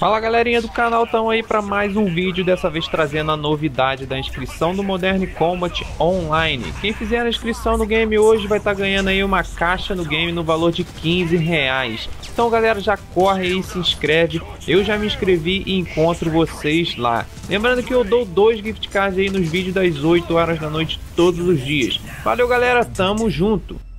Fala galerinha do canal, estão aí para mais um vídeo, dessa vez trazendo a novidade da inscrição do Modern Combat Online. Quem fizer a inscrição no game hoje vai estar ganhando aí uma caixa no game no valor de R$15. Então galera, já corre aí e se inscreve, eu já me inscrevi e encontro vocês lá. Lembrando que eu dou 2 gift cards aí nos vídeos das 8 horas da noite todos os dias. Valeu galera, tamo junto!